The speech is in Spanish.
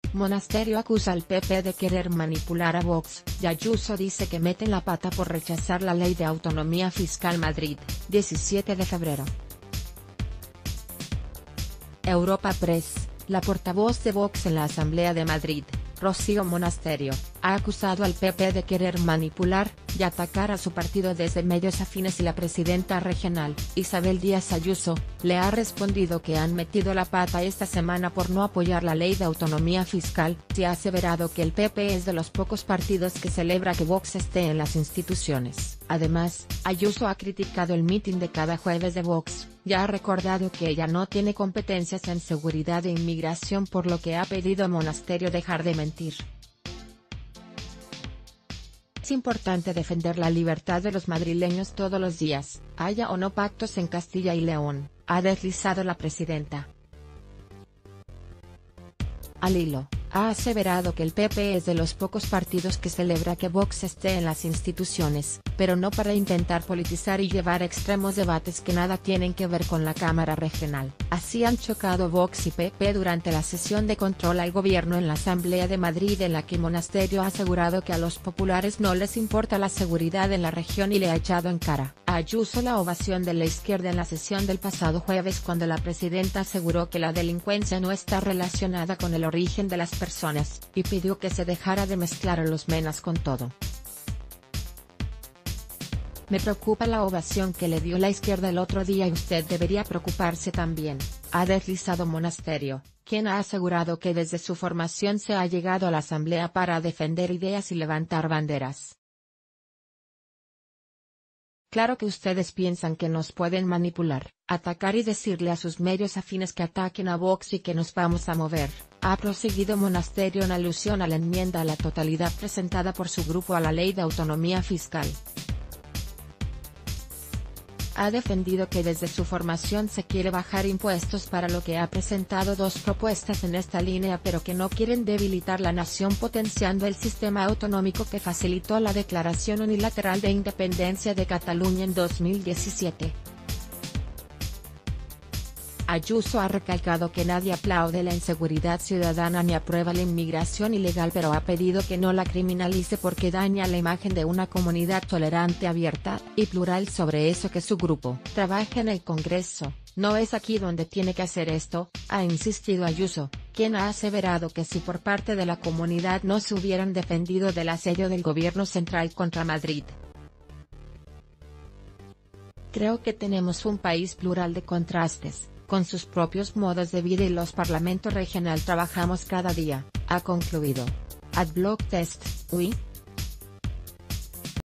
Monasterio acusa al PP de querer manipular a Vox, y Ayuso dice que meten la pata por rechazar la ley de autonomía fiscal. Madrid, 17 de febrero. Europa Press, la portavoz de Vox en la Asamblea de Madrid, Rocío Monasterio, ha acusado al PP de querer manipular y atacar a su partido desde medios afines y la presidenta regional, Isabel Díaz Ayuso, le ha respondido que han metido la pata esta semana por no apoyar la ley de autonomía fiscal, y ha aseverado que el PP es de los pocos partidos que celebra que Vox esté en las instituciones. Además, Ayuso ha criticado el mitin de cada jueves de Vox, y ha recordado que ella no tiene competencias en seguridad e inmigración, por lo que ha pedido a Monasterio dejar de mentir. Es importante defender la libertad de los madrileños todos los días, haya o no pactos en Castilla y León, ha deslizado la presidenta. Al hilo, ha aseverado que el PP es de los pocos partidos que celebra que Vox esté en las instituciones, pero no para intentar politizar y llevar a extremos debates que nada tienen que ver con la Cámara Regional. Así han chocado Vox y PP durante la sesión de control al gobierno en la Asamblea de Madrid, en la que Monasterio ha asegurado que a los populares no les importa la seguridad en la región y le ha echado en cara a Ayuso la ovación de la izquierda en la sesión del pasado jueves, cuando la presidenta aseguró que la delincuencia no está relacionada con el origen de las personas, y pidió que se dejara de mezclar a los menas con todo. Me preocupa la ovación que le dio la izquierda el otro día y usted debería preocuparse también, ha deslizado Monasterio, quien ha asegurado que desde su formación se ha llegado a la Asamblea para defender ideas y levantar banderas. Claro que ustedes piensan que nos pueden manipular, atacar y decirle a sus medios afines que ataquen a Vox y que nos vamos a mover, ha proseguido Monasterio en alusión a la enmienda a la totalidad presentada por su grupo a la ley de autonomía fiscal. Ha defendido que desde su formación se quiere bajar impuestos, para lo que ha presentado dos propuestas en esta línea, pero que no quieren debilitar la nación potenciando el sistema autonómico que facilitó la declaración unilateral de independencia de Cataluña en 2017. Ayuso ha recalcado que nadie aplaude la inseguridad ciudadana ni aprueba la inmigración ilegal, pero ha pedido que no la criminalice porque daña la imagen de una comunidad tolerante, abierta y plural. Sobre eso que su grupo trabaja en el Congreso, no es aquí donde tiene que hacer esto, ha insistido Ayuso, quien ha aseverado que si por parte de la comunidad no se hubieran defendido del asedio del gobierno central contra Madrid. Creo que tenemos un país plural de contrastes, con sus propios modos de vida, y los parlamentos regional trabajamos cada día, ha concluido. Adblock Test, UI.